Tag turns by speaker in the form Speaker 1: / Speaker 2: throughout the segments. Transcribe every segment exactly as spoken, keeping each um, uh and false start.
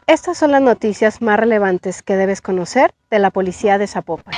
Speaker 1: Estas son las noticias más relevantes que debes conocer de la Policía de Zapopan.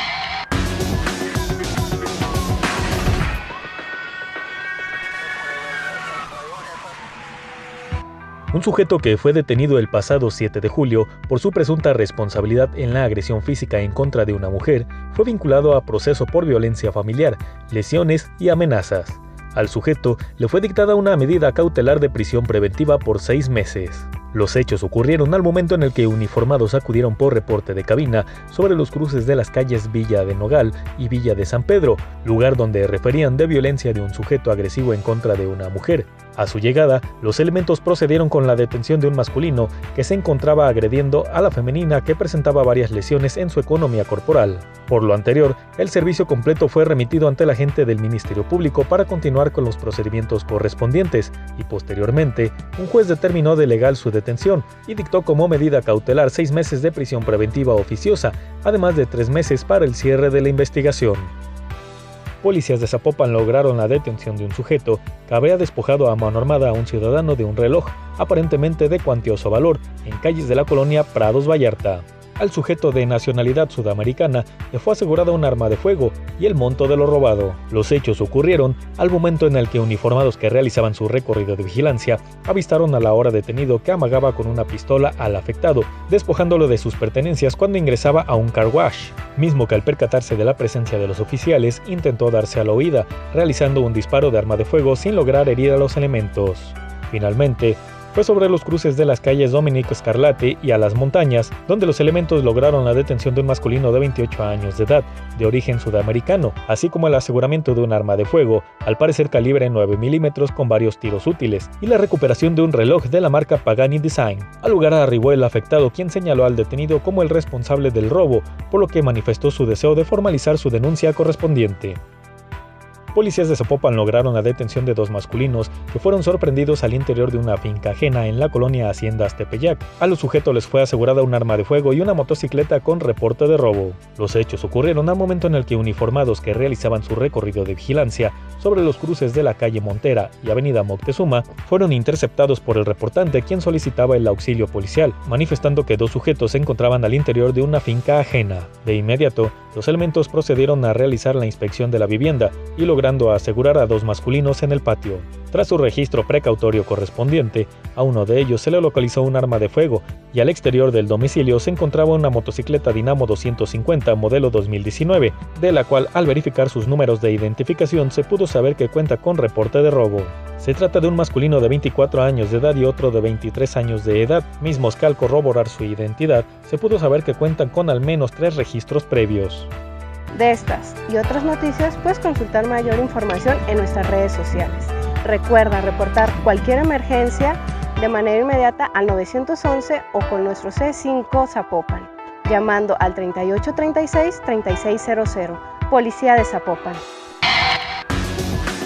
Speaker 2: Un sujeto que fue detenido el pasado siete de julio por su presunta responsabilidad en la agresión física en contra de una mujer fue vinculado a proceso por violencia familiar, lesiones y amenazas. Al sujeto le fue dictada una medida cautelar de prisión preventiva por seis meses. Los hechos ocurrieron al momento en el que uniformados acudieron por reporte de cabina sobre los cruces de las calles Villa de Nogal y Villa de San Pedro, lugar donde referían de violencia de un sujeto agresivo en contra de una mujer. A su llegada, los elementos procedieron con la detención de un masculino que se encontraba agrediendo a la femenina que presentaba varias lesiones en su economía corporal. Por lo anterior, el servicio completo fue remitido ante el agente del Ministerio Público para continuar con los procedimientos correspondientes y posteriormente, un juez determinó de legal su detención y dictó como medida cautelar seis meses de prisión preventiva oficiosa, además de tres meses para el cierre de la investigación. Policías de Zapopan lograron la detención de un sujeto que habría despojado a mano armada a un ciudadano de un reloj, aparentemente de cuantioso valor, en calles de la colonia Prados Vallarta. Al sujeto de nacionalidad sudamericana le fue asegurada un arma de fuego y el monto de lo robado. Los hechos ocurrieron al momento en el que uniformados que realizaban su recorrido de vigilancia avistaron al ahora detenido que amagaba con una pistola al afectado, despojándolo de sus pertenencias cuando ingresaba a un car wash, mismo que al percatarse de la presencia de los oficiales intentó darse a la huida, realizando un disparo de arma de fuego sin lograr herir a los elementos. Finalmente, fue sobre los cruces de las calles Dominico Scarlatti y a las montañas, donde los elementos lograron la detención de un masculino de veintiocho años de edad, de origen sudamericano, así como el aseguramiento de un arma de fuego, al parecer calibre nueve milímetros con varios tiros útiles, y la recuperación de un reloj de la marca Pagani Design. Al lugar arribó el afectado, quien señaló al detenido como el responsable del robo, por lo que manifestó su deseo de formalizar su denuncia correspondiente. Policías de Zapopan lograron la detención de dos masculinos que fueron sorprendidos al interior de una finca ajena en la colonia Haciendas Tepeyac. A los sujetos les fue asegurada un arma de fuego y una motocicleta con reporte de robo. Los hechos ocurrieron al momento en el que uniformados que realizaban su recorrido de vigilancia sobre los cruces de la calle Montera y avenida Moctezuma fueron interceptados por el reportante, quien solicitaba el auxilio policial, manifestando que dos sujetos se encontraban al interior de una finca ajena. De inmediato, los elementos procedieron a realizar la inspección de la vivienda y logrando asegurar a dos masculinos en el patio. Tras su registro precautorio correspondiente, a uno de ellos se le localizó un arma de fuego y al exterior del domicilio se encontraba una motocicleta Dinamo doscientos cincuenta modelo dos mil diecinueve, de la cual al verificar sus números de identificación se pudo saber que cuenta con reporte de robo. Se trata de un masculino de veinticuatro años de edad y otro de veintitrés años de edad, mismos que al corroborar su identidad se pudo saber que cuentan con al menos tres registros previos.
Speaker 1: De estas y otras noticias puedes consultar mayor información en nuestras redes sociales. Recuerda reportar cualquier emergencia de manera inmediata al nueve once o con nuestro C cinco Zapopan, llamando al treinta y ocho treinta y seis treinta y seis cero cero. Policía de Zapopan.